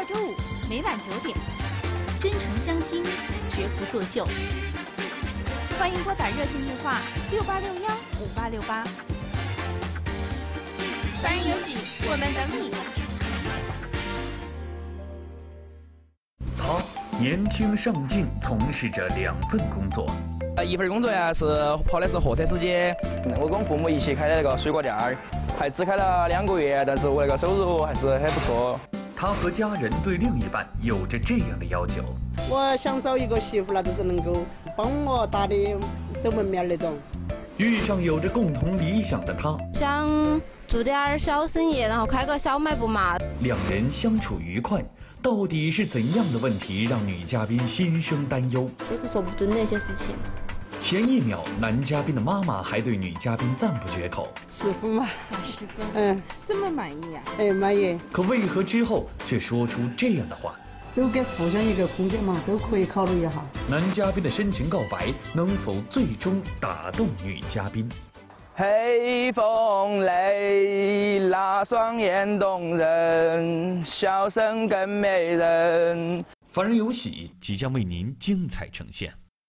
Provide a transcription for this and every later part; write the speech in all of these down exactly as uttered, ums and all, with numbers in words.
周五每晚九点，真诚相亲，绝不作秀。欢迎拨打热线电话六八六幺五八六八。凡人有喜，我们等你。 他年轻上进，从事着两份工作。 呃，一份工作呀是跑的是货车司机，我跟父母一起开的那个水果店儿，还只开了两个月，但是我那个收入还是很不错。 他和家人对另一半有着这样的要求： 我想找一个媳妇，那就是能够帮我打的守门面那种。 遇上有着共同理想的他， 想做点小生意，然后开个小卖部嘛。 两人相处愉快。到底是怎样的问题让女嘉宾心生担忧？ 都是说不准那些事情。 前一秒，男嘉宾的妈妈还对女嘉宾赞不绝口。 媳妇嘛， 媳妇， 嗯， 这么满意呀、啊？ 哎，满意。 可为何之后却说出这样的话？ 都给互相一个空间嘛，都可以考虑一下。 男嘉宾的深情告白能否最终打动女嘉宾？ 黑风泪，那双眼动人，笑声更美人。 凡人有喜即将为您精彩呈现。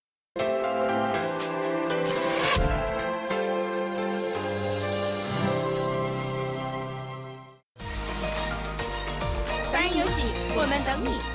凡人有喜，我们等你。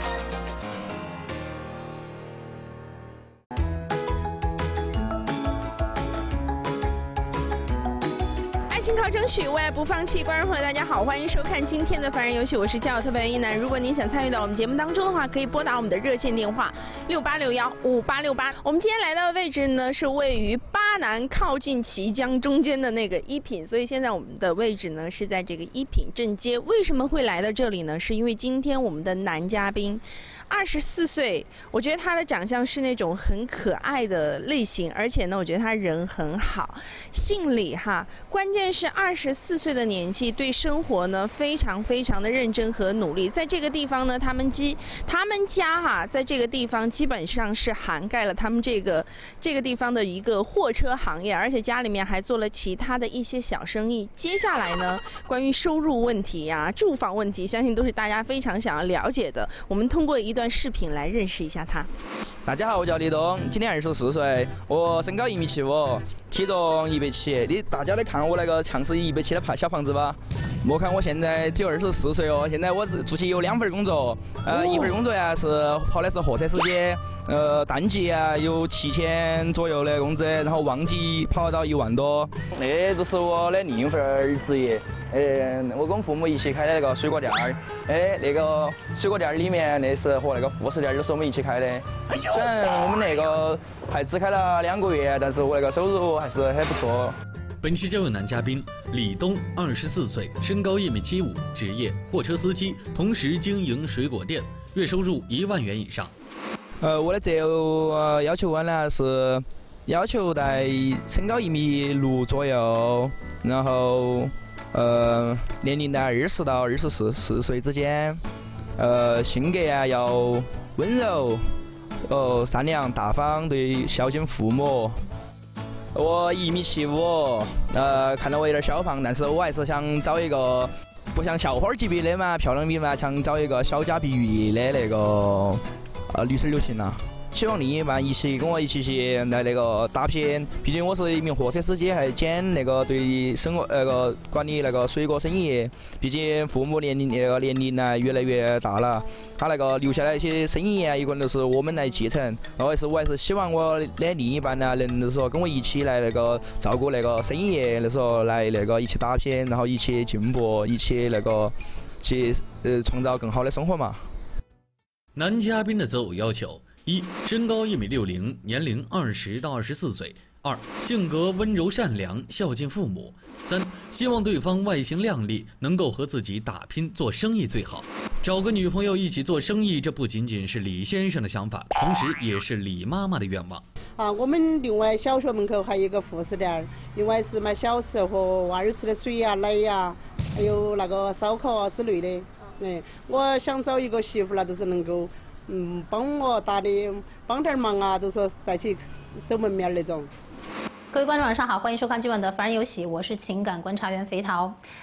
爱情靠争取，为爱不放弃。观众朋友，大家好，欢迎收看今天的凡人游戏，我是教友特派员一楠。如果您想参与到我们节目当中的话，可以拨打我们的热线电话六八六幺五八六八。我们今天来到的位置呢，是位于巴南靠近綦江中间的那个一品，所以现在我们的位置呢是在这个一品正街。为什么会来到这里呢？是因为今天我们的男嘉宾二十四岁，我觉得他的长相是那种很可爱的类型，而且呢，我觉得他人很好，姓李哈。关键是二十四岁的年纪，对生活呢非常非常的认真和努力。在这个地方呢，他们基他们家哈，在这个地方基本上是涵盖了他们这个这个地方的一个货车行业，而且家里面还做了其他的一些小生意。接下来呢，关于收入问题呀、啊、住房问题，相信都是大家非常想要了解的。我们通过一段视频来认识一下他。 大家好，我叫李东，今年二十四岁，我身高一米七五，体重一百七。你大家来看我那个像是一百七的小房子吧？莫看我现在只有二十四岁哦，现在我出去有两份工作，呃，一份工作呀是跑的是货车司机，呃，淡季啊有七千左右的工资，然后旺季跑到一万多。那就是我的另一份职业。呃，我跟父母一起开的那个水果店儿，哎，那个水果店儿里面那是和那个副食店就是我们一起开的。虽然我们那个还只开了两个月，但是我那个收入还是很不错。 本期交友男嘉宾李东，二十四岁，身高一米七五，职业货车司机，同时经营水果店，月收入一万元以上。 呃，我的择偶、呃、要求呢是要求在身高一米六左右，然后。呃，年龄在二十到二十四四岁之间，呃，性格啊要温柔，哦，善良大方，对孝敬父母。我一米七五，呃，看到我有点小胖，但是我还是想找一个不像校花级别的嘛，漂亮的嘛，想找一个小家碧玉的那个呃女生就行了。希望另一半一起跟我一起去来那个打拼，毕竟我是一名货车司机，还兼那个对生活那个管理那个水果生意。毕竟父母年龄那个年龄呢越来越大了，他那个留下来一些生意啊，有可能都是我们来继承。然后还是我还是希望我的另一半呢，能就是说跟我一起来那个照顾那个生意，那时候来那个一起打拼，然后一起进步，一起那个去呃创造更好的生活嘛。 男嘉宾的择偶要求。一、身高一米六零，年龄二十到二十四岁。二、性格温柔善良，孝敬父母。三、希望对方外形靓丽，能够和自己打拼做生意最好。找个女朋友一起做生意，这不仅仅是李先生的想法，同时也是李妈妈的愿望。 啊，我们另外小学门口还有一个副食店，另外是卖小吃和娃儿吃的水呀、奶呀，还有那个烧烤啊之类的。哎，我想找一个媳妇，那都是能够。嗯，帮我打的帮点忙啊，都是带起守门面那种。 各位观众晚上好，欢迎收看今晚的凡人有喜，我是情感观察员肥桃。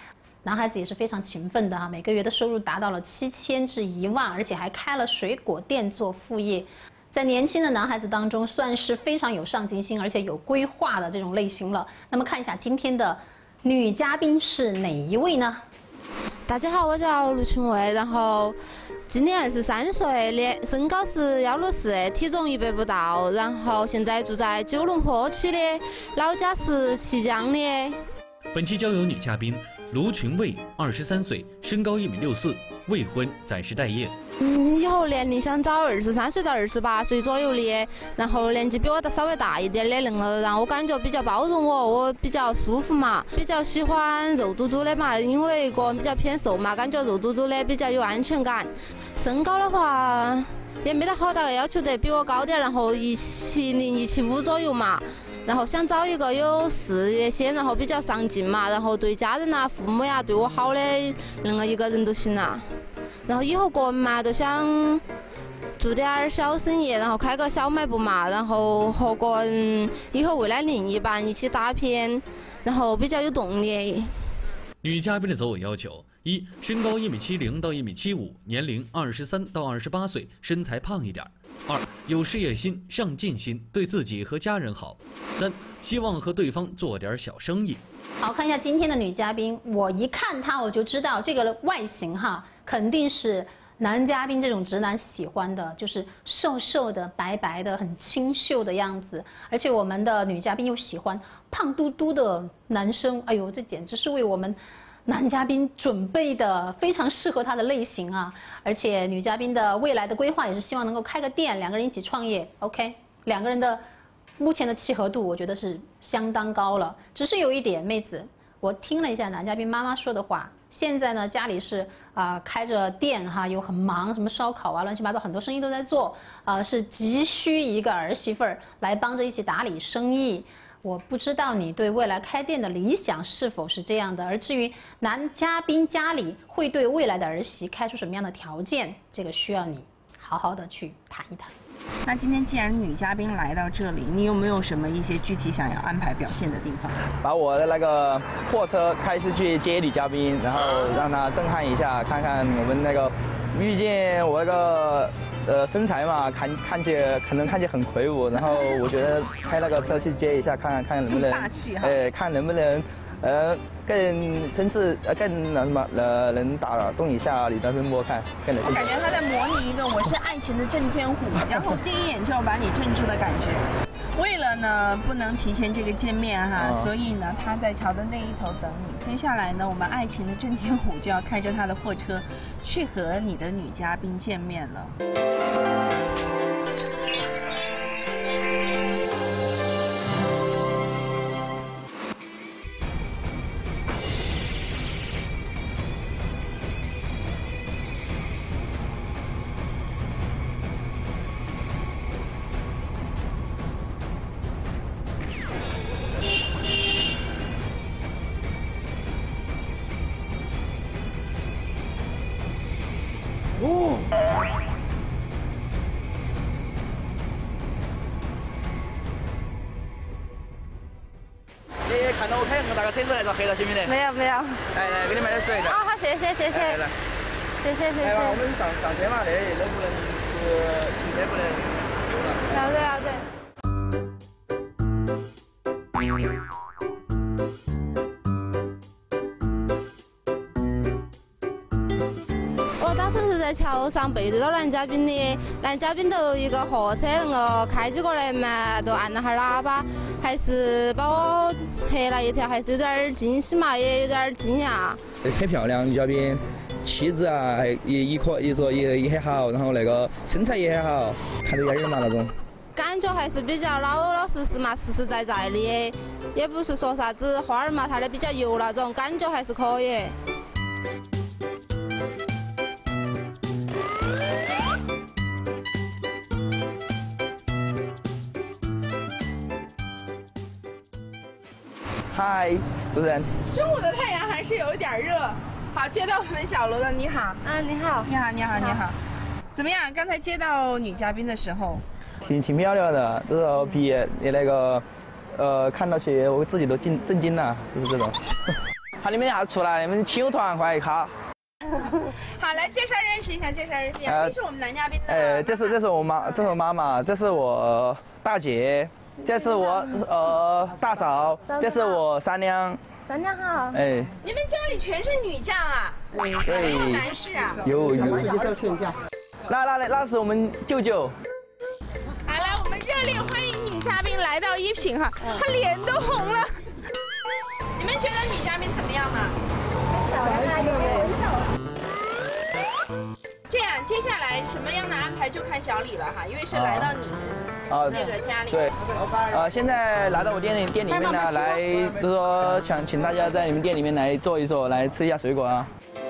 男孩子也是非常勤奋的哈，每个月的收入达到了七千至一万，而且还开了水果店做副业。在年轻的男孩子当中，算是非常有上进心，而且有规划的这种类型了。那么看一下今天的女嘉宾是哪一位呢？ 大家好，我叫卢群蔚，然后今年二十三岁，年身高是幺六四，体重一百不到，然后现在住在九龙坡区的，老家是綦江的。 本期交友女嘉宾卢群蔚，二十三岁，身高一米六四，未婚，暂时待业。 嗯，以后年龄想找二十三岁到二十八岁左右的，然后年纪比我的稍微大一点的，能够让我感觉比较包容我，我比较舒服嘛，比较喜欢肉嘟嘟的嘛，因为个人比较偏瘦嘛，感觉肉嘟嘟的比较有安全感。身高的话也没得好大的要求，得比我高点，然后一七零、一七五左右嘛。然后想找一个有事业心，然后比较上进嘛，然后对家人呐、父母呀对我好的那个一个人都行啦。然后以后个人嘛，都想做点小生意，然后开个小卖部嘛，然后和个人以后未来另一半一起打拼，然后比较有动力。 女嘉宾的择偶要求：一、身高一米七零到一米七五，年龄二十三到二十八岁，身材胖一点。二、有事业心、上进心，对自己和家人好。三、希望和对方做点小生意。 好，看一下今天的女嘉宾，我一看她我就知道这个外形哈，肯定是男嘉宾这种直男喜欢的，就是瘦瘦的、白白的、很清秀的样子。而且我们的女嘉宾又喜欢胖嘟嘟的男生，哎呦，这简直是为我们男嘉宾准备的，非常适合他的类型啊！而且女嘉宾的未来的规划也是希望能够开个店，两个人一起创业。OK， 两个人的目前的契合度，我觉得是相当高了。只是有一点，妹子，我听了一下男嘉宾妈妈说的话，现在呢家里是啊、呃、开着店哈，又很忙，什么烧烤啊，乱七八糟很多生意都在做，啊、呃、是急需一个儿媳妇儿来帮着一起打理生意。我不知道你对未来开店的理想是否是这样的，而至于男嘉宾家里会对未来的儿媳开出什么样的条件，这个需要你好好的去谈一谈。 那今天既然女嘉宾来到这里，你有没有什么一些具体想要安排表现的地方？ 把我的那个货车开出去接女嘉宾，然后让她震撼一下，看看我们那个，遇见我那个。呃，身材嘛，看看起可能看起很魁梧，然后我觉得开那个车去接一下，看看能不能， 大气哈， 哎，看能不能，呃，更层次，呃，更能什么，呃，能打动一下李嘉宾，我看更能。 我感觉他在模拟一个我是爱情的震天虎，然后第一眼就要把你镇住的感觉。为了呢不能提前这个见面哈，哦、所以呢他在桥的那一头等你。接下来呢，我们爱情的震天虎就要开着他的货车，去和你的女嘉宾见面了。 哦，你看到我开那么大个车子来遭黑了，行不行？ 没有没有。 来来，给你买点水。 好好，谢谢谢谢。来来，谢谢谢谢。 我们上上车嘛，那那不能是停车不能。 要得要得。我当时是在桥上背对着男嘉宾的，男嘉宾都一个货车那个开起过来嘛，都按了下喇叭，还是把我吓了一跳，还是有点惊喜嘛，也有点惊讶。 很漂亮，女嘉宾，气质啊，还也一颗一说也也很好，然后那个身材也很好，看着有点热闹那种。 感觉还是比较老老实实嘛，实实在在的，也不是说啥子花儿嘛，他的比较油那种，感觉还是可以。 嗨，主持人。 中午的太阳还是有一点热。好，接到我们小卢的，你好。 啊，你好。 你好，你好，你好。怎么样？刚才接到女嘉宾的时候， 挺挺漂亮的，这时候毕业你那个，呃，看到些我自己都惊震惊了，就是这种。 好，你们一下出来，你们亲友团快一卡。 好，来介绍认识一下，介绍认识一下，这是我们男嘉宾的。 呃，这是这是我妈，这是我妈妈，这是我大姐，这是我呃大嫂，这是我三娘。 三娘好。 哎。 你们家里全是女将啊？没有男士啊？ 有有。 自己找全家。 那那那是我们舅舅。 好，来，我们热烈欢迎女嘉宾来到一品哈，她脸都红了。你们觉得女嘉宾怎么样嘛？ 小人啊，有人这样，接下来什么样的安排就看小李了哈，因为是来到你们这个家里。 对，呃，现在来到我店里店里面呢，来就是说想请大家在你们店里面来坐一坐，来吃一下水果啊。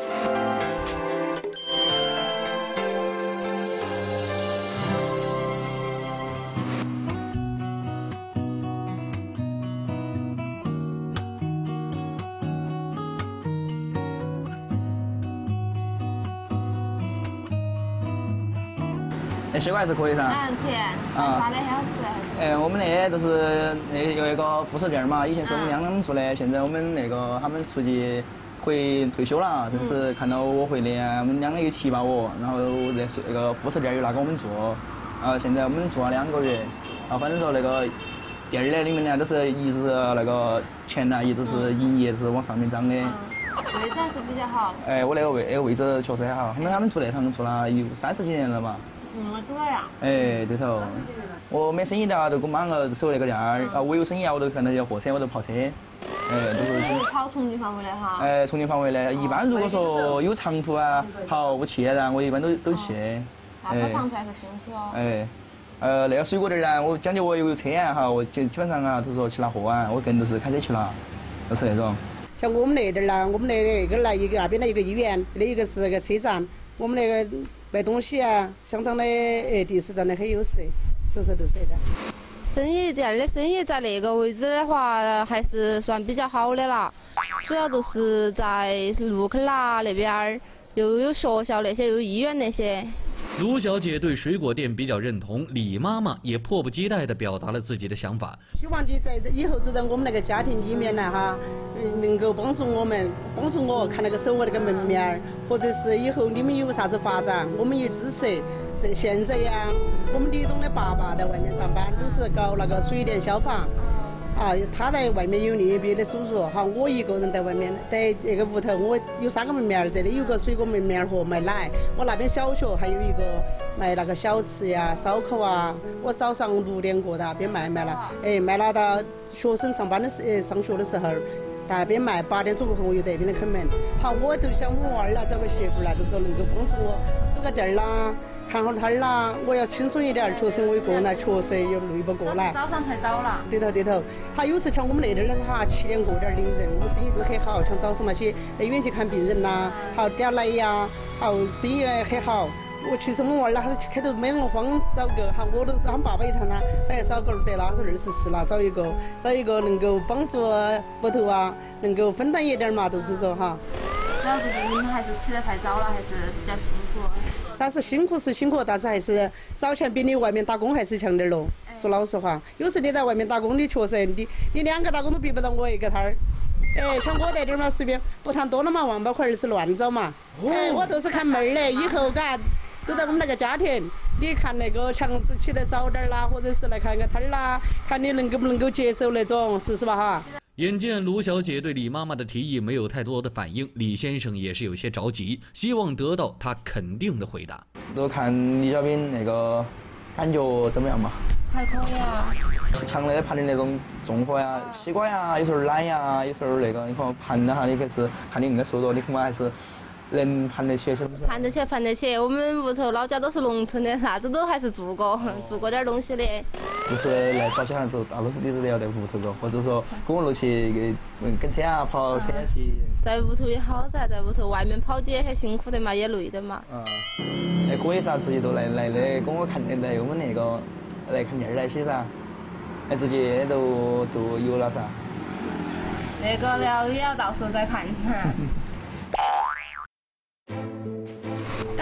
那水果还是可以噻。 嗯，甜。啊。啥的很好吃还是？ 哎，我们那都是那有一个副食店嘛，以前是我们娘娘做的，现在我们那个他们出去回退休了，但是看到我回来，我们娘娘又提拔我，然后那是那个副食店又拿给我们做，啊，现在我们做了两个月，啊，反正说那个店儿呢里面呢都是一直那个钱呢一直是营业是往上面涨的。 位置还是比较好。 哎，我那个位那个位置确实很好，他们他们做那堂做了有三十几年了嘛。 嗯，我主呀。 哎，对头。我没生意的话，就给我妈个守那个店儿；啊，我有生意啊，我都可能要货车，我都跑车。哎，都是。 你跑重庆范围的哈？ 哎，重庆范围的，一般如果说有长途啊，好我去噻，我一般都都去。 那跑长途还是辛苦哦。 哎，呃，那个水果店呢，我讲究我有车啊，哈，我基基本上啊，就是说去拿货啊，我更都是开车去拿，都是那种。 像我们那点儿呢，我们那那个来一个那边的一个医院，那一个是个车站，我们那个卖东西啊，相当的呃地势站的很优势，所以说都是的。 生意店的生意在那个位置的话，还是算比较好的啦，主要都是在路口啦那边儿，又有学校那些，又有医院那些。 卢小姐对水果店比较认同，李妈妈也迫不及待地表达了自己的想法。 希望你在以后就在我们那个家庭里面呢，哈，能够帮助我们，帮助我看那个守我那个门面儿，或者是以后你们有啥子发展，我们也支持。这现在呀，我们李董的爸爸在外面上班，都是搞那个水电消防。啊，他在外面有另一笔的收入，哈，我一个人在外面，在这个屋头，我有三个门面儿，这里有个水果门面儿和卖奶，我那边小学还有一个卖那个小吃呀、烧烤啊，我早上六点过到那边卖卖了，哎，卖了到学生上班的时，呃，上学的时候，到那边卖，八点钟过后我又在那边的开门，好，我就想我娃儿啦，找个媳妇啦，就说能够帮助我收个店儿啦。看好摊儿啦，我要轻松一点儿，确实我一个人来，确实又累不过来。 早上太早了。 对头对头，他有时像我们那点儿的哈，七点过点儿的有人，我们生意都很好，像早上那些在医院去看病人呐，好点奶呀，好生意很好。我其实我们娃儿啦，他开头没那么慌找个哈，我都是他们爸爸一谈啦，哎找个得了，他说二十四了，找一个找一个能够帮助屋头啊，能够分担一点嘛，就是说哈。 主要就是你们还是起得太早了，还是比较辛苦。 但是辛苦是辛苦，但是还是早钱比你外面打工还是强点儿咯。说老实话，有时你在外面打工，你确实你你两个打工都比不到我一个摊儿。哎，像我在这儿嘛，随便不谈多了嘛，万把块儿是乱找嘛。哎，我都是看妹儿的，以后嘎都在我们那个家庭，你看那个强子起得早点儿啦，或者是来看个摊儿啦，看你能够不能够接受那种，是是吧哈？ 眼见卢小姐对李妈妈的提议没有太多的反应，李先生也是有些着急，希望得到她肯定的回答。 都看李小兵那个感觉怎么样嘛？ 还可以啊。 强烈盘的那种重货呀、西瓜呀，有时候奶呀，有时候那个你看盘的哈，你可是看你硬的熟了，你恐怕还是能盘得起些东西。 盘得起，盘得起。我们屋头老家都是农村的，啥子都还是做过，做过点东西的。 就是来耍起来之后，大多数你都要在屋头个，或者说公路去给跟车啊、跑车去。 在屋头也好噻，在屋头外面跑起也很辛苦的嘛，也累的嘛。 嗯，哎，可以噻，自己都来来的，跟我看来我们那个来看店儿来些噻，哎，自己都都有了噻。 那个要也要到时候再看。感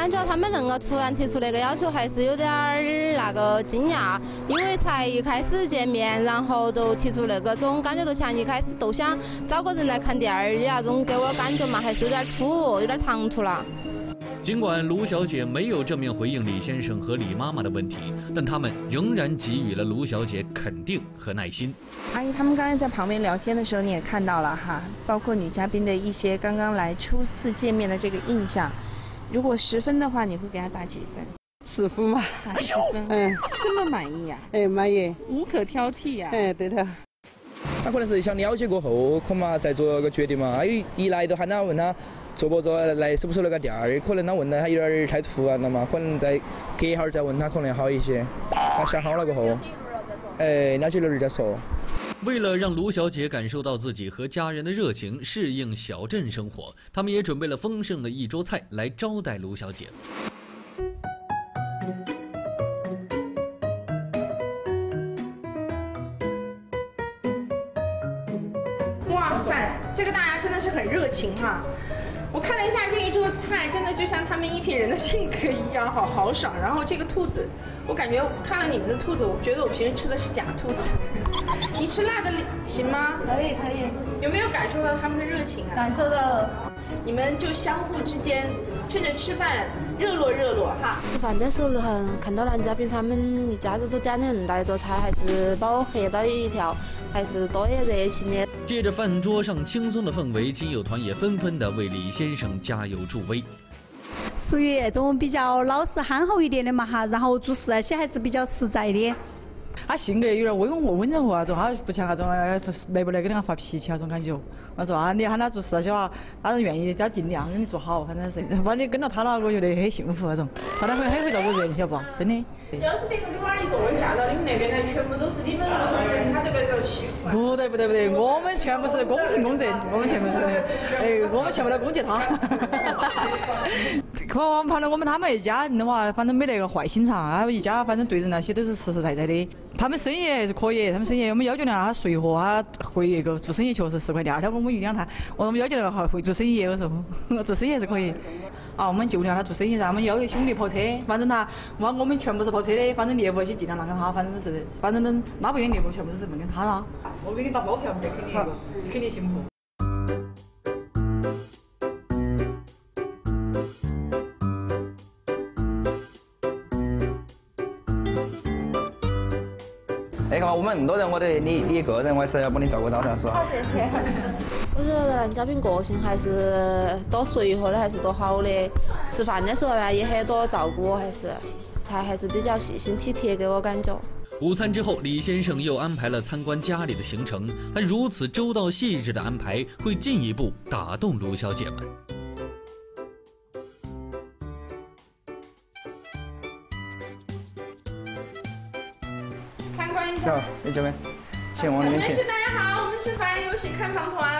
感觉他们能够突然提出那个要求，还是有点儿那个惊讶，因为才一开始见面，然后都提出那个种感觉，都像一开始都想找个人来看电影的那种，给我感觉嘛，还是有点突，有点唐突了。 尽管卢小姐没有正面回应李先生和李妈妈的问题，但他们仍然给予了卢小姐肯定和耐心。 阿姨，他们刚才在旁边聊天的时候，你也看到了哈，包括女嘉宾的一些刚刚来初次见面的这个印象。如果十分的话，你会给她打几分？ 十分嘛。 打十分。 嗯， 这么满意呀？ 哎，满意， 无可挑剔呀。 哎，对的。 他可能是想了解过后，可嘛再做个决定嘛。他一来都喊他问他做不做，来收不收那个店儿，可能他问的他有点太突然了嘛，可能再隔一会儿再问他可能好一些。他想好了过后，哎，了解了再说。 为了让卢小姐感受到自己和家人的热情，适应小镇生活，他们也准备了丰盛的一桌菜来招待卢小姐。 哇塞，这个大家真的是很热情哈！我看了一下这一桌菜，真的就像他们一批人的性格一样，好豪爽。然后这个兔子，我感觉看了你们的兔子，我觉得我平时吃的是假兔子。你吃辣的行吗？ 可以可以。 有没有感受到他们的热情啊？ 感受到了。 你们就相互之间趁着吃饭热络热络哈。 吃饭的时候很看到男嘉宾他们一家子都点了那么大一桌菜，还是把我吓到一跳，还是多也热情的。 借着饭桌上轻松的氛围，亲友团也纷纷的为李先生加油助威。 属于那种比较老实憨厚一点的嘛哈，然后做事那些还是比较实在的。 他性格有点温和温柔那种，他不像那种来不来给人家发脾气那种感觉。那种啊，你喊他做事那些话，他是愿意，他尽量给你做好，反正是，反正你跟到他了，我觉得很幸福那种。他很很会照顾人，晓得不？真的。 要是别个女娃儿一个人嫁到你们那边来，全部都是你们屋头人，他都不得欺负。 不对不对不对，我们全部是公平公正，我们全部是，哎，我们全部来攻击他。可我们判断我们他们一家人的话，反正没那个坏心肠，他们一家反正对人那些都是实实在在的。他们生意还是可以，他们生意我们要求让他随和，他会那个做生意确实是块。第二天我们一两谈，我们要求那个会做生意，有时候做生意还是可以。啊，我们就让他做生意，然后我们要求兄弟跑车，反正他我我们全部是跑车的，反正业务些尽量让给他，反正是，反正能那边的业务全部都是问给他了。我给你打包票，这肯定你肯定幸福。 哎，看嘛，我们那么多人，我得你你一个人，我还是要帮你照顾到噻，是吧？ 我觉得男嘉宾个性还是多随和的，还是多好的。吃饭的时候呀，也很多照顾我，还是菜还是比较细心体贴，给我感觉。 午餐之后，李先生又安排了参观家里的行程。他如此周到细致的安排，会进一步打动卢小姐们。 参观一下。 你这边，请往里面请。 我们是大家好，我们是凡人游戏看房团。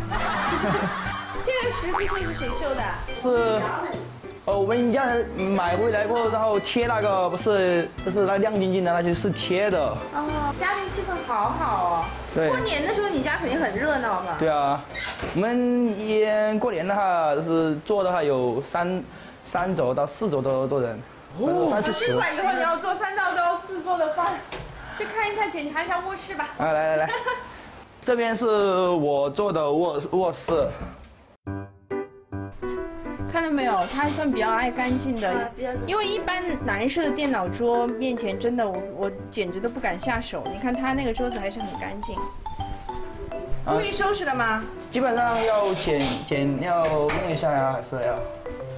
这个十字绣是谁绣的？ 是。哦，我们家买回来过，然后贴那个不是，就是那亮晶晶的，那就是贴的。 哦，家庭气氛好好哦。 对。 过年的时候你家肯定很热闹吧？ 对啊，我们一过年的话，就是做的话有三三桌到四桌多多人， 哦， 三四十。 这会儿以后你要做三道到四桌的饭，去看一下检查一下卧室吧。 啊，来来来，这边是我做的卧卧室。 看到没有，他还算比较爱干净的，因为一般男士的电脑桌面前，真的我我简直都不敢下手。你看他那个桌子还是很干净。故意收拾的吗？ 基本上要剪剪要弄一下呀，还是要。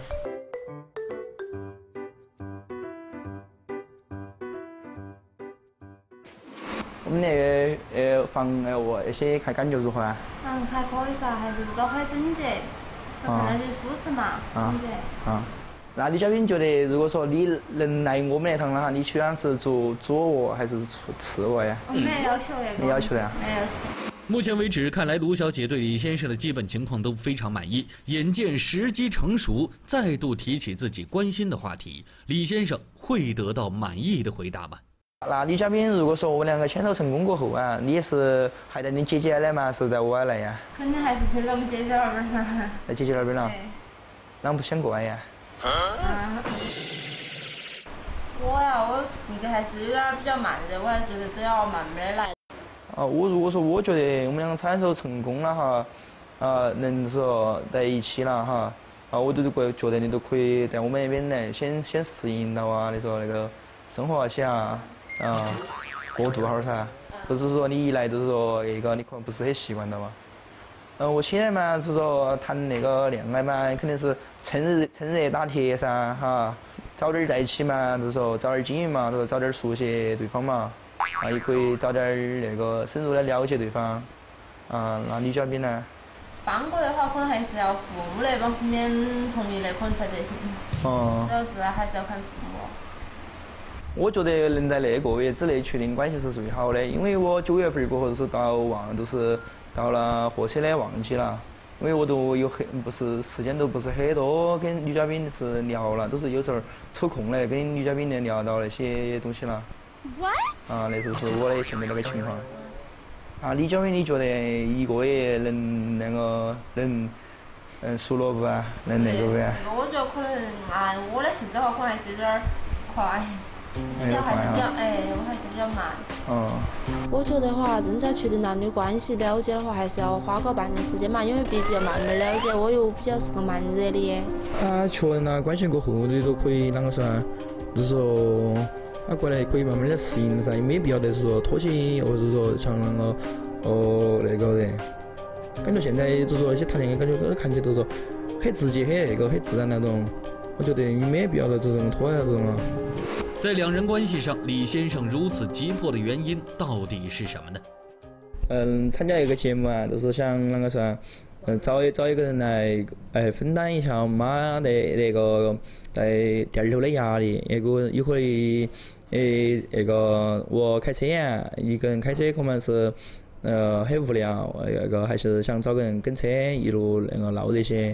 我们那个呃房呃卧那些看感觉如何啊？ 嗯，还可以噻，还是都很整洁。看上去舒适嘛，整洁。 啊，那李嘉宾觉得，如果说你能来我们那趟的话，你喜欢是住主卧还是次卧呀？ 我没要求那个。 没要求的呀？ 没要求。 目前为止，看来卢小姐对李先生的基本情况都非常满意。眼见时机成熟，再度提起自己关心的话题，李先生会得到满意的回答吗？ 那李嘉宾，如果说我们两个牵手成功过后啊，你是还在你姐姐来吗？是在我来呀？ 肯定还是去在我们姐姐那边噻。 在姐姐那边了。 对。 啷不想过来呀？ 啊，我呀，我性格还是有点比较慢热，我还觉得都要慢慢的来。 啊，我如果说我觉得我们两个产时成功了哈，啊，能说在一起了哈，啊，我都觉觉得你都可以在我们那边来先先适应到啊，你说那个生活起啊，啊，过渡哈噻，不是说你一来就是说那个你可能不是很习惯的嘛。嗯，我现在嘛是说谈那个恋爱嘛，肯定是趁热趁热打铁噻哈，早点在一起嘛，就是说早点经营嘛，就是早点熟悉对方嘛，啊，也可以早点那个深入的了解对方。啊，那女嘉宾呢？ 搬过的话，可能还是要父母那方面同意的，可能才得行。 哦。 主要是还是要看父母。 我觉得能在那个月之内确定关系是最好的，因为我九月份过后是到旺，都是到了货车的旺季了，因为我都有很不是时间都不是很多跟女嘉宾是聊了，都是有时候抽空来跟女嘉宾来聊到那些东西了。 What？ 啊，那就是我的现在那个情况。啊，李嘉宾，你觉得一个月能那个能嗯熟络不啊？能那个不啊？ 这个我觉得可能按我的性子的话，可能还是有点快。比较还是比较哎，我还是比较慢。 哦。 我觉得话，真正确定男女关系了解的话，还是要花个半年时间嘛，因为毕竟要慢慢了解。我又比较是个慢热的。 啊，确认了关系过后，你都可以啷个说啊？就是说，啊过来可以慢慢的适应噻，也没必要得说拖起，或者说像那个哦那个人，感觉现在就是说一些谈恋爱，感觉看起来都是很直接、很那个、很自然那种。我觉得没必要的这种拖啊这种啊。 在两人关系上，李先生如此急迫的原因到底是什么呢？ 嗯，参加一个节目啊，就是想啷个说，嗯，找一找一个人来，哎，分担一下妈的那个在店里头的压力，那个也可以，诶，那个我开车呀，一个人开车可能是，呃，很无聊，那个还是想找个人跟车一路那个唠这些。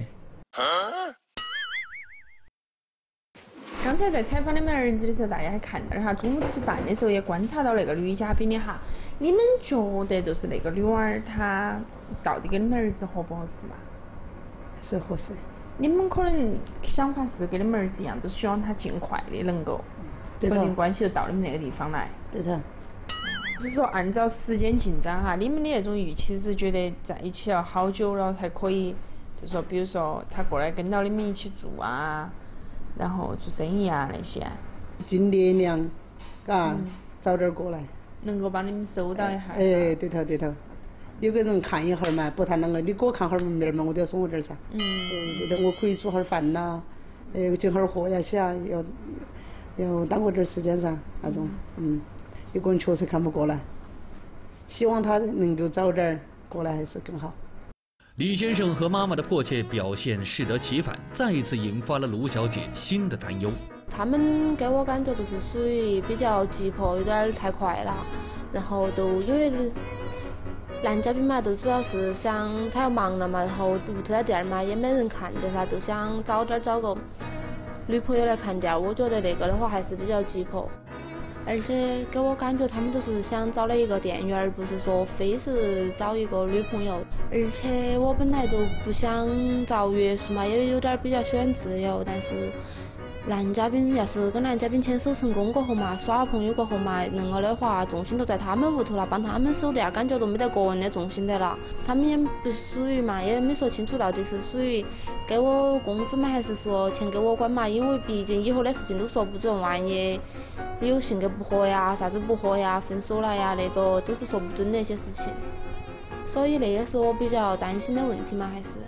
刚才在采访你们儿子的时候，大家还看到了哈，中午吃饭的时候也观察到那个女嘉宾的哈。你们觉得就是那个女娃儿她到底跟你们儿子合不合适嘛？ 是合适。 你们可能想法是不是跟你们儿子一样，都希望他尽快的能够确定关系，就到你们那个地方来？ 对头。 就是说，按照时间进展哈，你们的那种预期是觉得在一起要好久了才可以，就说比如说他过来跟到你们一起住啊。然后做生意啊那些， 尽力量，嘎，嗯、早点过来， 能够帮你们收到一下。 哎，对头对头，有个人看一会儿嘛，不谈那个，你给我看会儿门嘛，我都要送我这儿噻。嗯。哎，对头，我可以煮会儿饭呐，哎，进会儿货呀些啊，要要耽误点时间噻，那种，嗯，有个人确实看不过来，希望他能够早点过来还是更好。 李先生和妈妈的迫切表现适得其反，再一次引发了卢小姐新的担忧。 他们给我感觉都是属于比较急迫，有点太快了。然后都因为男嘉宾嘛，都主要是想他要忙了嘛，然后屋头的店嘛也没人看的噻，都想早点找个女朋友来看店。我觉得那个的话还是比较急迫。而且给我感觉他们都是想找的一个店员，而不是说非是找一个女朋友。而且我本来都不想找约束嘛，因为有点比较喜欢自由。但是男嘉宾要是跟男嘉宾牵手成功过后嘛，耍了朋友过后嘛，那个的话重心都在他们屋头了，帮他们守店，感觉都没得个人的重心的了。他们也不是属于嘛，也没说清楚到底是属于给我工资嘛，还是说钱给我管嘛？因为毕竟以后的事情都说不准，万一有性格不合呀，啥子不合呀，分手了呀，那个都是说不准的一些事情。所以那也是我比较担心的问题嘛，还是。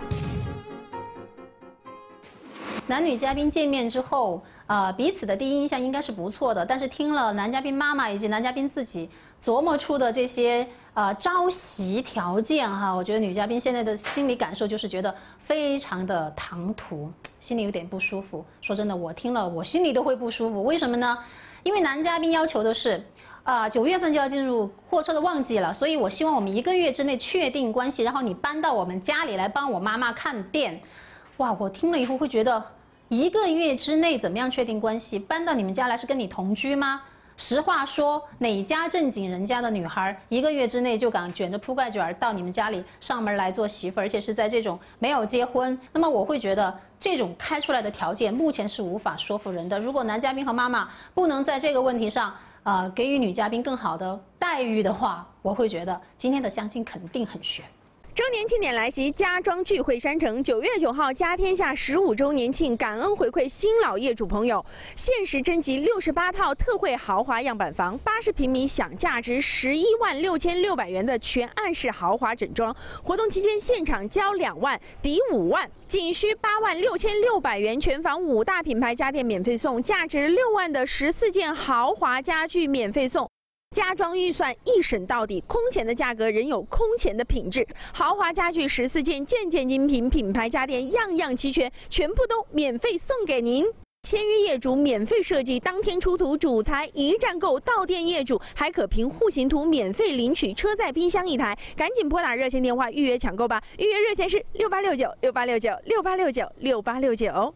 男女嘉宾见面之后，呃，彼此的第一印象应该是不错的。但是听了男嘉宾妈妈以及男嘉宾自己琢磨出的这些呃招喜条件哈，我觉得女嘉宾现在的心理感受就是觉得非常的唐突，心里有点不舒服。说真的，我听了我心里都会不舒服。为什么呢？因为男嘉宾要求的是，啊，九月份就要进入货车的旺季了，所以我希望我们一个月之内确定关系，然后你搬到我们家里来帮我妈妈看店。哇，我听了以后会觉得。一个月之内怎么样确定关系？搬到你们家来是跟你同居吗？ 实话说，哪家正经人家的女孩一个月之内就敢卷着铺盖卷儿到你们家里上门来做媳妇儿，而且是在这种没有结婚？那么我会觉得这种开出来的条件目前是无法说服人的。如果男嘉宾和妈妈不能在这个问题上，呃，给予女嘉宾更好的待遇的话，我会觉得今天的相亲肯定很悬。 周年庆典来袭，家装聚会山城九月九号家天下十五周年庆，感恩回馈新老业主朋友，限时征集六十八套特惠豪华样板房，八十平米享价值十一万六千六百元的全暗式豪华整装。活动期间现场交两万抵五万，仅需八万六千六百元，全房五大品牌家电免费送，价值六万的十四件豪华家具免费送。家装预算一审到底，空前的价格仍有空前的品质。豪华家具十四件，件件精品，品牌家电样样齐全，全部都免费送给您。签约业主免费设计，当天出图，主材一站购，到店业主还可凭户型图免费领取车载冰箱一台。赶紧拨打热线电话预约抢购吧，预约热线是六八六九六八六九六八六九六八六九。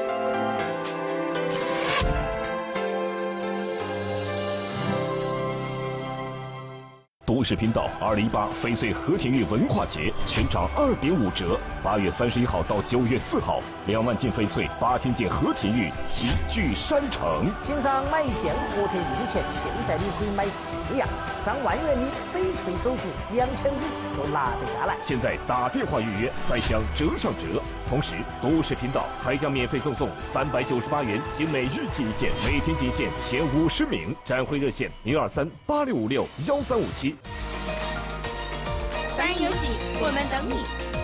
都市频道二零一八翡翠和田玉文化节全场二点五折，八月三十一号到九月四号，两万件翡翠，八千件和田玉齐聚山城。 经常买一件和田玉的钱，现在你可以买四样，上万元的翡翠手镯，两千五都拿得下来。 现在打电话预约，再享折上折。同时，都市频道还将免费赠送三百九十八元精美玉器一件，每天仅限前五十名。展会热线零二三八六五六幺三五七。 凡人游戏，我们等你。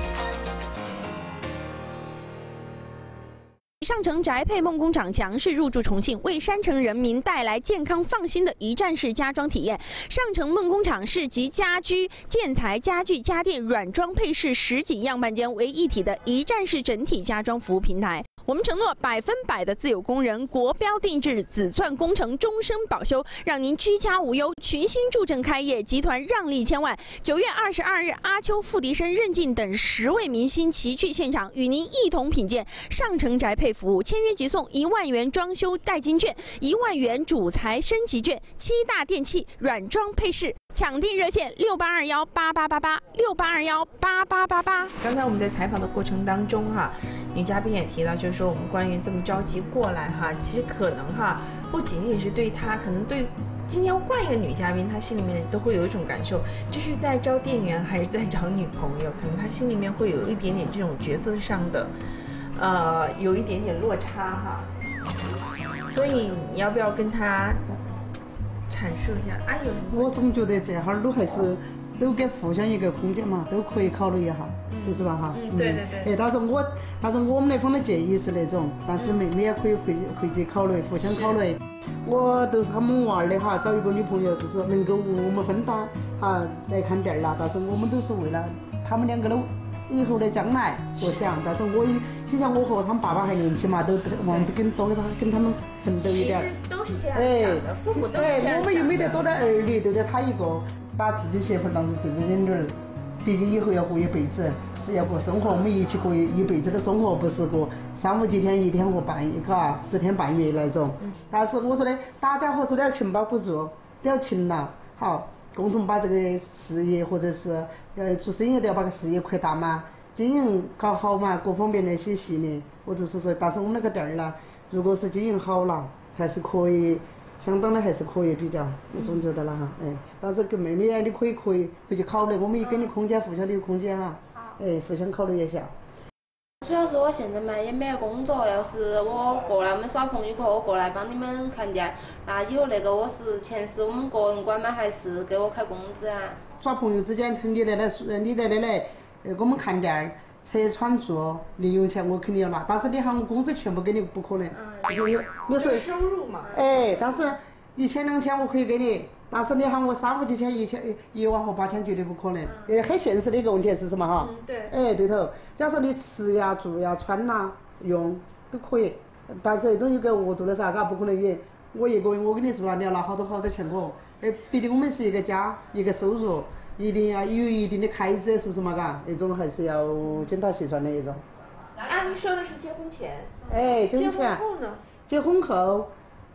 上城宅配梦工厂强势入驻重庆，为山城人民带来健康放心的一站式家装体验。上城梦工厂是集家居、建材、家具、家电、软装配饰十几样半间为一体的一站式整体家装服务平台。我们承诺百分百的自有工人，国标定制，紫钻工程，终身保修，让您居家无忧。群星助阵开业，集团让利千万。九月二十二日，阿秋、付笛声、任静等十位明星齐聚现场，与您一同品鉴上城宅配服务。签约即送一万元装修代金券，一万元主材升级券，七大电器、软装配饰。抢订热线六八二幺八八八八六八二幺八八八八。 刚才我们在采访的过程当中哈，女嘉宾也提到，就是说我们官员这么着急过来哈，其实可能哈不仅仅是对她，可能对今天换一个女嘉宾，她心里面都会有一种感受，就是在招店员还是在找女朋友，可能她心里面会有一点点这种角色上的，呃，有一点点落差哈。所以你要不要跟她阐述一下？哎呦， 我总觉得这哈儿都还是都给互相一个空间嘛，都可以考虑一下，是是吧哈？ 嗯，对对对。 哎，但是我，但是我们那方的建议是那种，但是妹妹也可以回回去考虑，互相考虑。我都是他们娃儿的哈，找一个女朋友就是能够我们分担哈来看店儿啦，但是我们都是为了他们两个的以后的将来着想。但是我心想，我和他们爸爸还年轻嘛，都往跟多给他跟他们奋斗一点。 都是这样想的，父母都是这样想的。 我们又没得多的儿女，对着他一个，把自己媳妇当成自己的女儿，毕竟以后要过一辈子，是要过生活，我们一起过一辈子的生活，不是过三五几天、一天或半夜，嘎，十天半月那种。但是我说的，大家伙子都要勤保不住，都要勤劳，好，共同把这个事业或者是呃做生意都要把个事业扩大嘛，经营搞好嘛，各方面那些细腻，我就是说，但是我们那个店儿呢，如果是经营好了，还是可以。相当的还是可以比较，我总觉得了哈，哎，但是跟妹妹啊，你可以可以回去考虑，我们也给你空间，互相的有空间哈，哎，互相考虑一下。 主要是我现在嘛也没有工作，要是我过来我们耍朋友过后，我过来帮你们看店，那以后那个我是钱是我们个人管吗？还是给我开工资啊？ 耍朋友之间，你来来，你来来来，呃，给我们看店。车船住零用钱我肯定要拿，但是你喊我工资全部给你不可能。 嗯，有有收入嘛？ 哎，但是一千两千我可以给你，但是你喊我三五几千、一千、一万和八千绝对不可能。呃，很现实的一个问题是什么哈？ 嗯，对。 哎，对头。假如说你吃呀、住呀、穿呐、用都可以，但是那种有个额度的噻，嘎，不可能也我一个月我给你做了，你要拿好多好多钱给我。哎，毕竟我们是一个家，一个收入。一定要有一定的开支，是什么嘎？那种还是要精打细算的那种。 啊，你说的是结婚前？ 哎，结婚前。 结婚后呢？ 结婚后，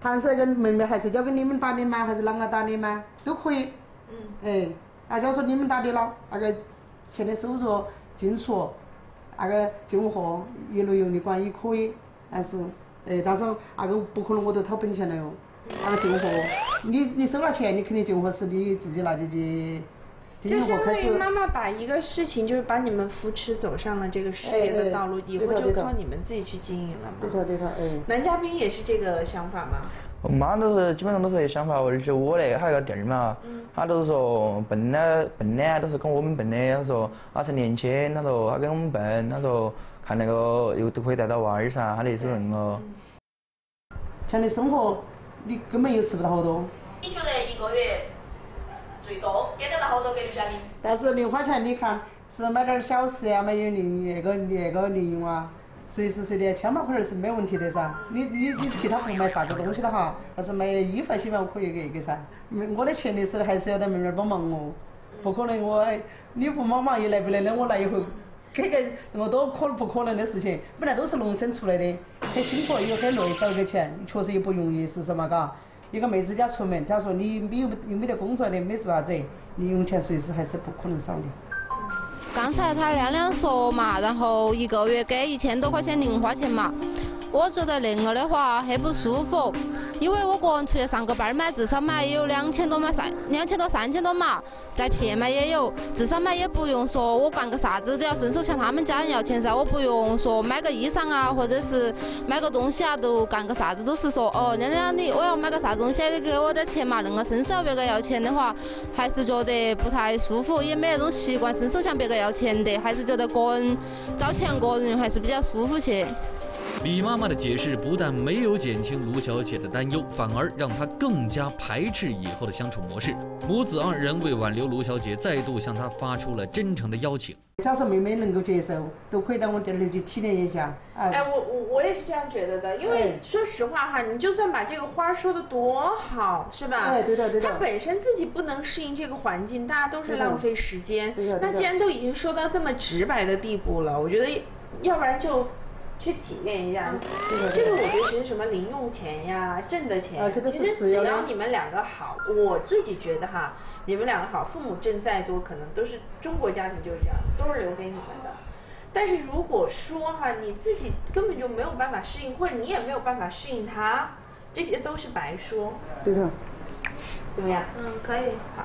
堂婶跟妹妹还是交给你们打的吗？还是啷个打的吗？都可以。嗯。哎，那假如说你们打的了，那个钱的收入进出，那个进货一路由你管也可以，但是，哎，但是那个不可能我都掏本钱了哟。那个进货，你你收了钱，你肯定进货是你自己拿进去。 就相当于妈妈把一个事情，就是把你们扶持走上了这个事业的道路，以后就靠你们自己去经营了嘛。 对头对头，哎。 男嘉宾也是这个想法吗？ 我妈都是基本上都是这想法，而且我那个还有个弟儿嘛，他都是说奔呢奔呢都是跟我们奔的，他说他才年轻，他说他跟我们奔，他说看那个又都可以带到娃儿噻，他那是人哦。 这样的生活，你根本又吃不到好多。 你觉得一个月？最多给得到好多给女嘉宾？ 但是零花钱你看，是买点小吃呀，买点零那个那个零用啊，随时随地千把块儿是没问题的噻。你你你其他不买啥子东西的哈，但是买衣服起码我可以给给噻。我的钱的是还是要得妹妹帮忙哦，不可能我你不帮忙也来不来的，我来以后给个那么多可不可能的事情，本来都是农村出来的，很辛苦又很累，找个钱确实也不容易，是什么嘎？一个妹子家出门，假如说你没有又没得工作的，没做啥子，你用钱随时还是不可能少的。 刚才他亮亮说嘛，然后一个月给一千多块钱零花钱嘛，我觉得那个的话很不舒服，因为我个人出去上个班嘛，至少嘛也有两千多嘛三两千多三千多嘛，再骗嘛也有，至少嘛也不用说我干个啥子都要伸手向他们家人要钱噻，我不用说买个衣裳啊，或者是买个东西啊，都干个啥子都是说哦亮亮你我要买个啥东西，你给我点钱嘛，那个伸手要别个要钱的话，还是觉得不太舒服，也没那种习惯伸手向别个要钱的，还是觉得个人找钱个人用还是比较舒服些。 李妈妈的解释不但没有减轻卢小姐的担忧，反而让她更加排斥以后的相处模式。母子二人为挽留卢小姐，再度向她发出了真诚的邀请。 假如说妹妹能够接受，都可以到我这里去体验一下。 哎，哎我我我也是这样觉得的，因为说实话哈，你就算把这个花说的多好，是吧？ 哎，对的对的。 她本身自己不能适应这个环境，大家都是浪费时间。那既然都已经说到这么直白的地步了，我觉得要不然就。去体验一下，这个我觉得其实什么零用钱呀、挣的钱，其实只要你们两个好，我自己觉得哈，你们两个好，父母挣再多，可能都是中国家庭就是这样，都是留给你们的。但是如果说哈，你自己根本就没有办法适应，或者你也没有办法适应他，这些都是白说。 对的。 怎么样？ 嗯，可以。 好。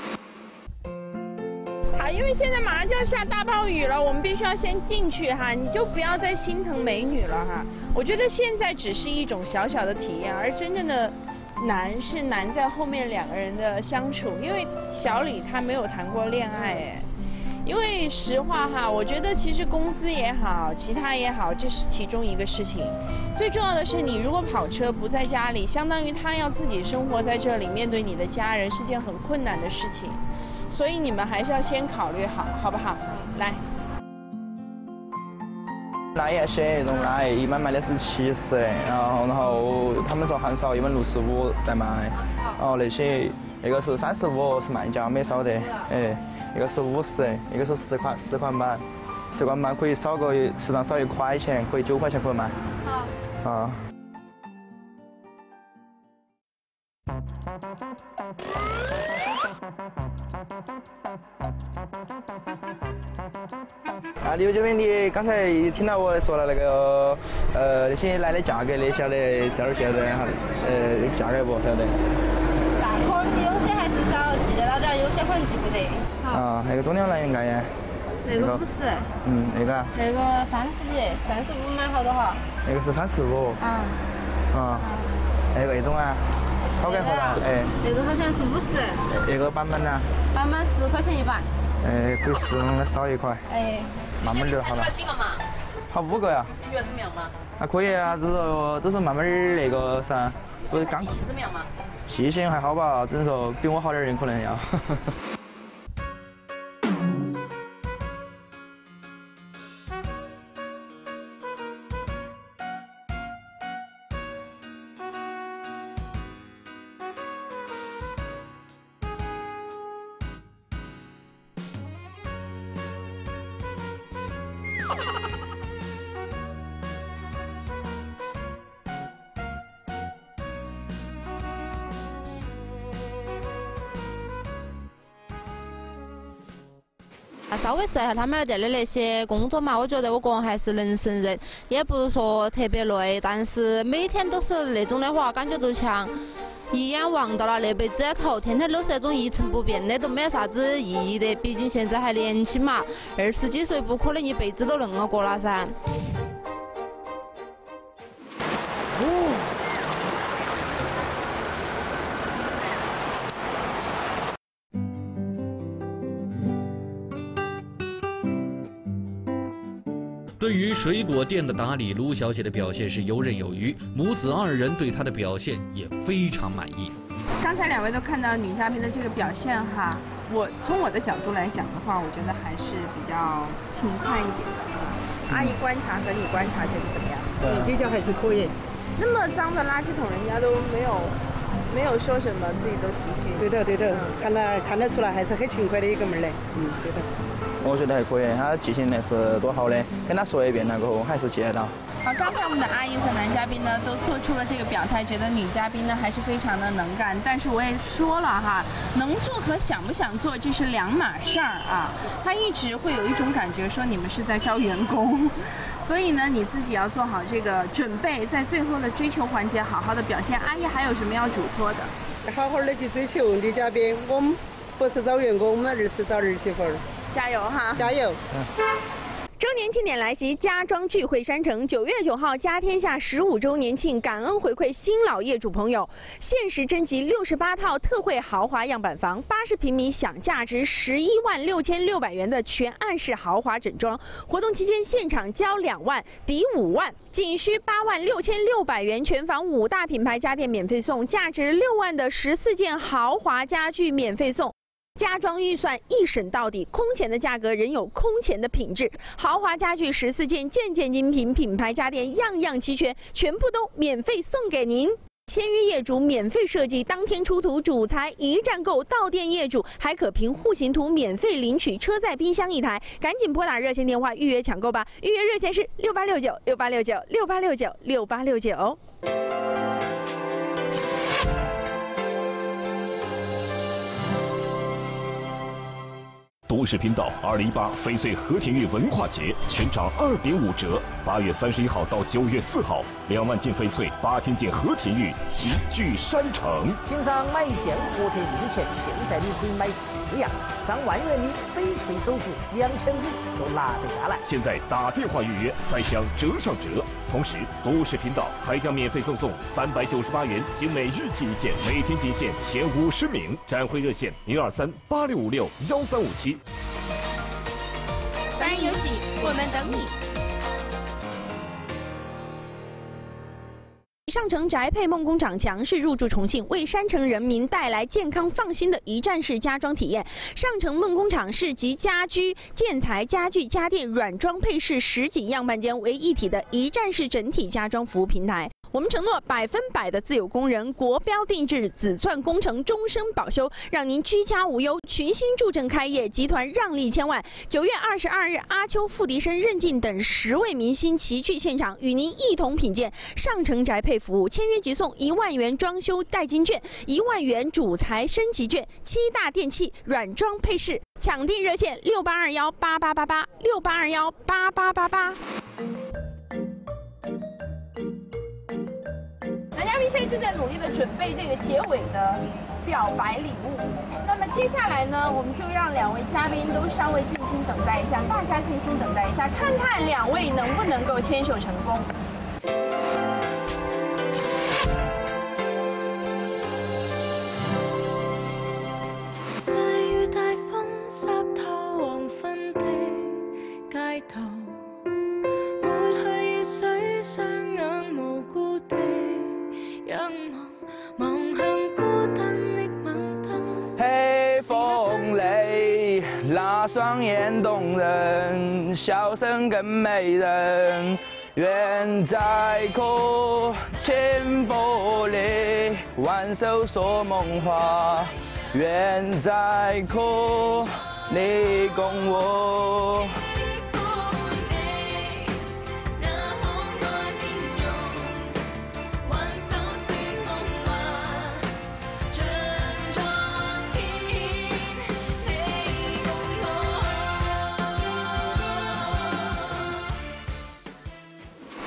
好，因为现在马上就要下大暴雨了，我们必须要先进去哈，你就不要再心疼美女了哈。我觉得现在只是一种小小的体验，而真正的难是难在后面两个人的相处，因为小李他没有谈过恋爱哎。因为实话哈，我觉得其实公司也好，其他也好，这是其中一个事情。最重要的是，你如果跑车不在家里，相当于他要自己生活在这里，面对你的家人是件很困难的事情。所以你们还是要先考虑好，好不好？来， 那也写那种那一般卖的是七十，然后然后他们说很少，一般六十五在卖。哦，那些那个是三十五是卖家没少的，哎，那个是五十，那个是十块十块半，十块半可以少个适当少一块钱，可以九块钱可以卖。好。啊。啊，刘这边你刚才听到我说了那个呃那些来的价格，你晓得这儿现在哈呃价格不晓得？ 大可能有些还是少记得到点，有些可能记不得。 啊，那个中量来应该呀。 那个五十。 嗯，那个。 那个三十几，三十五买好多哈？ 那个是三十五。 啊。 啊。那个那种啊。好干活了，哎。 那个好像是五十。 那个版本呢？ 版本十块钱一版。 哎，可以适当的少一块。 哎。 慢慢就好了。 几个嘛？ 好五个呀。 你觉得怎么样嘛？ 还可以啊，都是都是慢慢那个噻。不是刚。 记性怎么样嘛？ 记性还好吧，只能说比我好点人可能要。 稍微试一下他们店的那些工作嘛，我觉得我个人还是能胜任，也不是说特别累，但是每天都是那种的话，感觉都像一眼望到了那辈子的头，天天都是那种一成不变的，都没有啥子意义的。毕竟现在还年轻嘛，二十几岁不可能一辈子都恁个过了噻。哦。 对于水果店的打理，卢小姐的表现是游刃有余，母子二人对她的表现也非常满意。 刚才两位都看到女嘉宾的这个表现哈，我从我的角度来讲的话，我觉得还是比较勤快一点的。阿姨观察和你观察觉得怎么样？ 嗯，比较还是可以。 那么脏的垃圾桶，人家都没有没有说什么，自己都提去。 对的，对的，看得看得出来还是很勤快的一个妹儿嘞。嗯，对的。 我觉得还可以，他记性那是多好的，跟他说一遍，那个后还是记得到。 好，刚才我们的阿姨和男嘉宾呢都做出了这个表态，觉得女嘉宾呢还是非常的能干。但是我也说了哈，能做和想不想做这是两码事儿啊。他一直会有一种感觉说你们是在招员工，所以呢你自己要做好这个准备，在最后的追求环节好好的表现。阿姨还有什么要嘱托的？ 好好的去追求女嘉宾，我们不是招员工，我们而是招儿媳妇儿。 加油哈！ 加油！ 周年庆典来袭，家装聚会山城九月九号家天下十五周年庆，感恩回馈新老业主朋友，限时征集六十八套特惠豪华样板房，八十平米享价值十一万六千六百元的全暗式豪华整装。活动期间现场交两万抵五万，仅需八万六千六百元，全房五大品牌家电免费送，价值六万的十四件豪华家具免费送。 家装预算一审到底，空前的价格仍有空前的品质。豪华家具十四件，件件精品，品牌家电样样齐全，全部都免费送给您。签约业主免费设计，当天出图，主材一站购，到店业主还可凭户型图免费领取车载冰箱一台。赶紧拨打热线电话预约抢购吧，预约热线是六八六九六八六九六八六九六八六九。 都市频道二零一八翡翠和田玉文化节全场二点五折，八月三十一号到九月四号，两万件翡翠，八千件和田玉齐聚山城。 经常买一件和田玉的钱，现在你可以买四样，上万元的翡翠手镯，两千五都拿得下来。 现在打电话预约，再享折上折。同时，都市频道还将免费赠送三百九十八元精美玉器一件，每天仅限前五十名。展会热线零二三八六五六幺三五七。 凡人游戏，我们等你。上城宅配梦工厂强势入驻重庆，为山城人民带来健康放心的一站式家装体验。上城梦工厂是集家居、建材、家具、家电、软装配饰十几样半间为一体的一站式整体家装服务平台。 我们承诺百分百的自有工人，国标定制，紫钻工程，终身保修，让您居家无忧。群星助阵开业，集团让利千万。九月二十二日，阿秋、付笛声、任静等十位明星齐聚现场，与您一同品鉴上城宅配服务。签约即送一万元装修代金券，一万元主材升级券，七大电器、软装配饰。抢订热线六八二幺八八八八六八二幺八八八八。 男嘉宾现在正在努力的准备这个结尾的表白礼物。那么接下来呢，我们就让两位嘉宾都稍微静心等待一下，大家静心等待一下，看看两位能不能够牵手成功。 細雨大風濕透黃昏的街頭，抹去雨水，雙眼無辜地。 仰望，望向孤單的晚燈。 嘿，風裏那雙眼動人，笑聲更美人。願在可千步里，挽手說夢話。願在可你共我。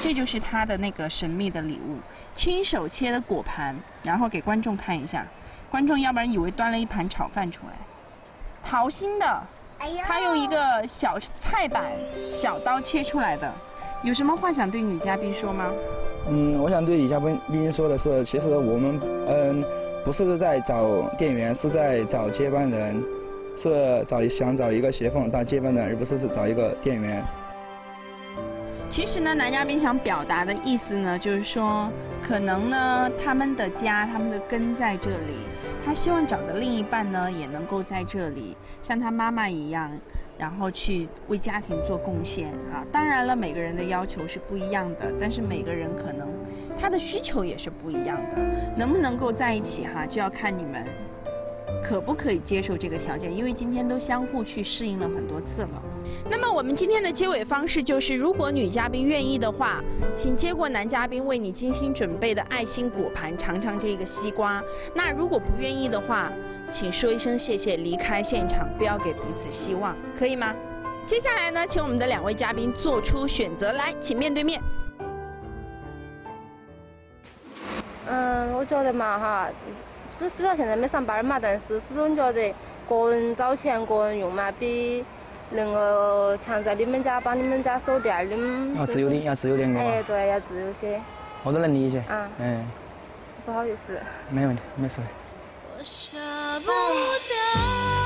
这就是他的那个神秘的礼物，亲手切的果盘，然后给观众看一下。观众要不然以为端了一盘炒饭出来，桃心的，他用一个小菜板小刀切出来的。有什么话想对女嘉宾说吗？ 嗯，我想对女嘉宾说的是，其实我们嗯不是在找店员，是在找接班人，是找想找一个协缝当接班人，而不是是找一个店员。 其实呢，男嘉宾想表达的意思呢，就是说，可能呢，他们的家、他们的根在这里，他希望找的另一半呢，也能够在这里，像他妈妈一样，然后去为家庭做贡献啊。当然了，每个人的要求是不一样的，但是每个人可能他的需求也是不一样的，能不能够在一起哈，就要看你们可不可以接受这个条件，因为今天都相互去适应了很多次了。那么我们今天的结尾方式就是，如果女嘉宾愿意的话，请接过男嘉宾为你精心准备的爱心果盘，尝尝这个西瓜。那如果不愿意的话，请说一声谢谢，离开现场，不要给彼此希望，可以吗？接下来呢，请我们的两位嘉宾做出选择来，请面对面。 嗯，我觉得嘛哈，虽虽然现在没上班嘛，但是始终觉得个人找钱个人用嘛，比能够强在你们家帮你们家守店，你们要自由点，要自由点， 哎，对，要自由些。 我都能理解。 啊。 哎。 不好意思。 没问题，没事。 我舍不得，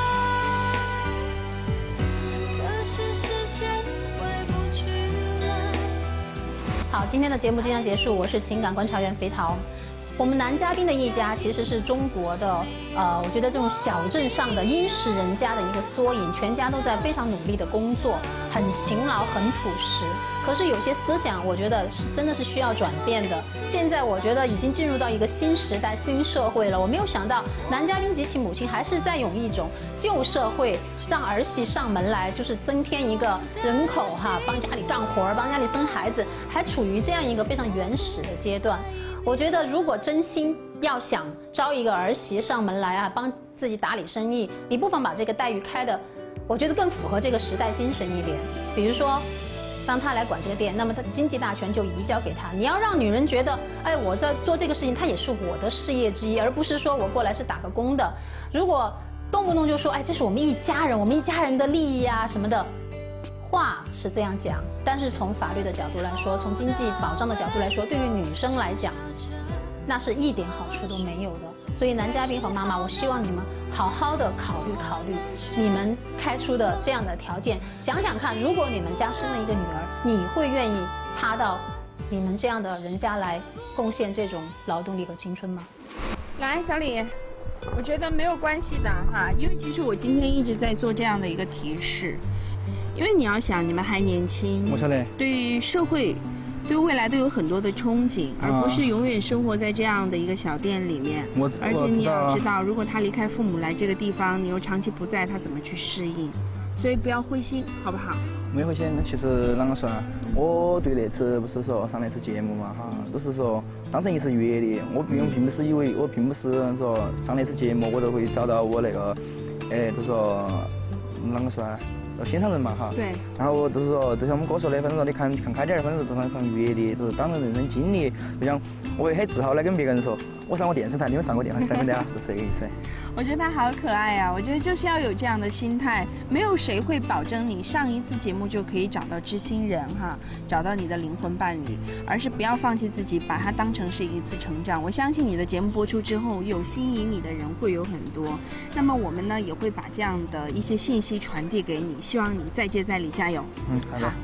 可是时间回不去了。 好，今天的节目即将结束，我是情感观察员肥桃。我们男嘉宾的一家其实是中国的，呃，我觉得这种小镇上的殷实人家的一个缩影，全家都在非常努力的工作，很勤劳，很朴实。可是有些思想，我觉得是真的是需要转变的。现在我觉得已经进入到一个新时代、新社会了。我没有想到男嘉宾及其母亲还是在用一种旧社会，让儿媳上门来，就是增添一个人口哈，帮家里干活，帮家里生孩子，还处于这样一个非常原始的阶段。我觉得，如果真心要想招一个儿媳上门来啊，帮自己打理生意，你不妨把这个待遇开的，我觉得更符合这个时代精神一点。比如说，当他来管这个店，那么他经济大权就移交给他。你要让女人觉得，哎，我在做这个事情，它也是我的事业之一，而不是说我过来是打个工的。如果动不动就说，哎，这是我们一家人，我们一家人的利益啊什么的。话是这样讲，但是从法律的角度来说，从经济保障的角度来说，对于女生来讲，那是一点好处都没有的。所以男嘉宾和妈妈，我希望你们好好的考虑考虑你们开出的这样的条件，想想看，如果你们家生了一个女儿，你会愿意她到你们这样的人家来贡献这种劳动力和青春吗？ 来，小李，我觉得没有关系的哈，因为其实我今天一直在做这样的一个提示。因为你要想，你们还年轻， 我晓得， 对社会、对未来都有很多的憧憬，而不是永远生活在这样的一个小店里面。 我而且你要知道，如果他离开父母来这个地方，你又长期不在，他怎么去适应？所以不要灰心，好不好？ 没灰心，其实啷个说呢？我对那次不是说上那次节目嘛哈，都是说当成一次阅历。我并并不是以为，我并不是说上那次节目我都会找到我那个，哎，就说啷个说呢？欣赏人嘛哈， 对， 然后都是说，就像我们哥说的，反正说你看看开点儿，反正都当成阅历，都是当成人生经历。就像我也很自豪的跟别人说，我上过电视台，你们上过电视台没得啊？就是这个意思。 我觉得他好可爱呀、啊！我觉得就是要有这样的心态，没有谁会保证你上一次节目就可以找到知心人哈，找到你的灵魂伴侣，而是不要放弃自己，把它当成是一次成长。我相信你的节目播出之后，有心仪你的人会有很多。那么我们呢也会把这样的一些信息传递给你，希望你再接再厉，加油！ 嗯，好的。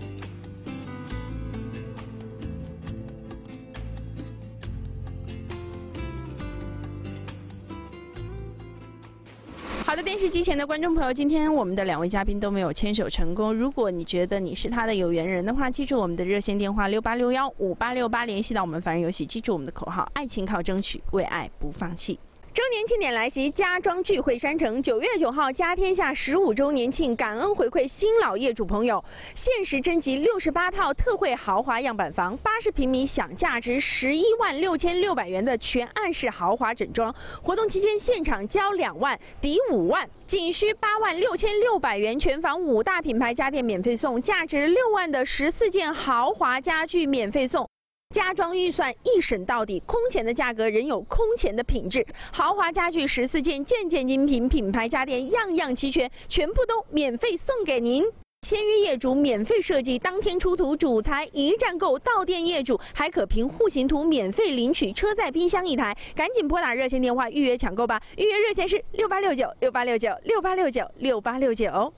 好的，电视机前的观众朋友，今天我们的两位嘉宾都没有牵手成功。如果你觉得你是他的有缘人的话，记住我们的热线电话六八六幺五八六八，联系到我们凡人游戏，记住我们的口号：爱情靠争取，为爱不放弃。 周年庆典来袭，家装聚会山城九月九号家天下十五周年庆，感恩回馈新老业主朋友，限时征集六十八套特惠豪华样板房，八十平米享价值十一万六千六百元的全暗式豪华整装。活动期间现场交两万抵五万，仅需八万六千六百元，全房五大品牌家电免费送，价值六万的十四件豪华家具免费送。 家装预算一审到底，空前的价格仍有空前的品质。豪华家具十四件，件件精品，品牌家电样样齐全，全部都免费送给您。签约业主免费设计，当天出图，主材一站购，到店业主还可凭户型图免费领取车载冰箱一台。赶紧拨打热线电话预约抢购吧！预约热线是六八六九六八六九六八六九六八六九。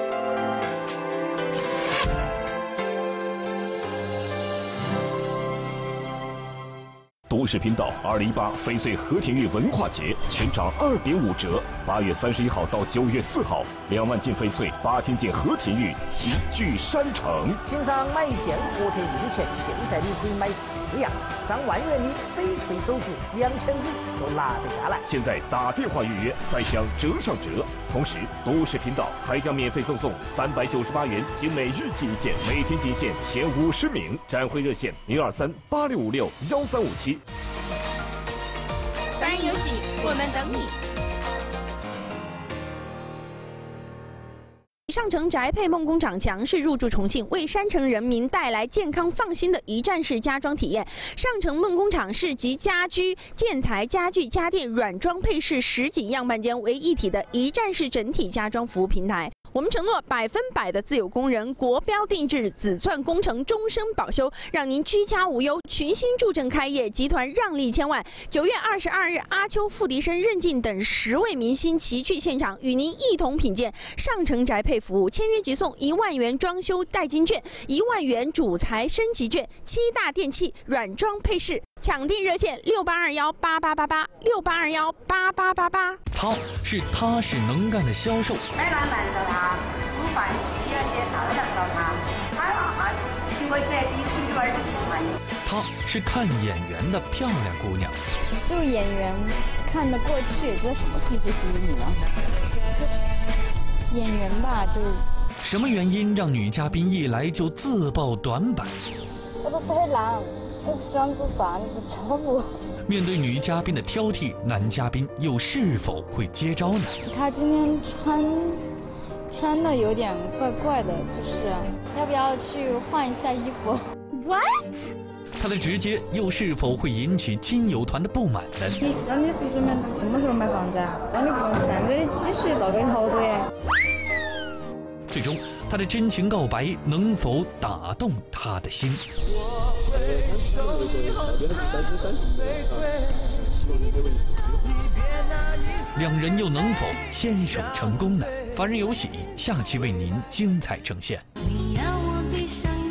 都市频道二零一八翡翠和田玉文化节全场二点五折，八月三十一号到九月四号，两万件翡翠，八千件和田玉齐聚山城。 经常买一件和田玉的钱，现在你可以买四样，上万元的翡翠手镯，两千五都拿得下来。 现在打电话预约，再享折上折。同时，都市频道还将免费赠送三百九十八元精美玉器一件，每天仅限前五十名。展会热线零二三八六五六幺三五七。 凡人游戏，我们等你。上城宅配梦工厂强势入驻重庆，为山城人民带来健康放心的一站式家装体验。上城梦工厂是集家居、建材、家具、家电、软装配饰十几样半间为一体的一站式整体家装服务平台。 我们承诺百分百的自有工人，国标定制，紫钻工程，终身保修，让您居家无忧。群星助阵开业，集团让利千万。九月二十二日，阿秋、付笛声、任静等十位明星齐聚现场，与您一同品鉴上城宅配服务。签约即送一万元装修代金券，一万元主材升级券，七大电器、软装配饰。 抢订热线六八二幺八八八八六八二幺八八八八。 他是踏实能干的销售。 买饭瞒着他，煮饭洗衣些啥都让到他，他啊，行为这比起女儿都喜欢你。 她是看眼缘的漂亮姑娘。 就眼缘看得过去，这什么可以不吸引你呢？眼缘吧，就是。 什么原因让女嘉宾一来就自曝短板？ 我不是很懒。 我不喜欢做饭，你不教我。 面对女嘉宾的挑剔，男嘉宾又是否会接招呢？ 他今天穿穿的有点怪怪的，就是要不要去换一下衣服 ？What？ 他的直接又是否会引起亲友团的不满呢？ 你那你是准备什么时候买房子啊？那你不用现在的积蓄到底好多耶？ 最终，他的真情告白能否打动他的心？ 两人又能否牵手成功呢？凡人有喜，下期为您精彩呈现。 你要我闭上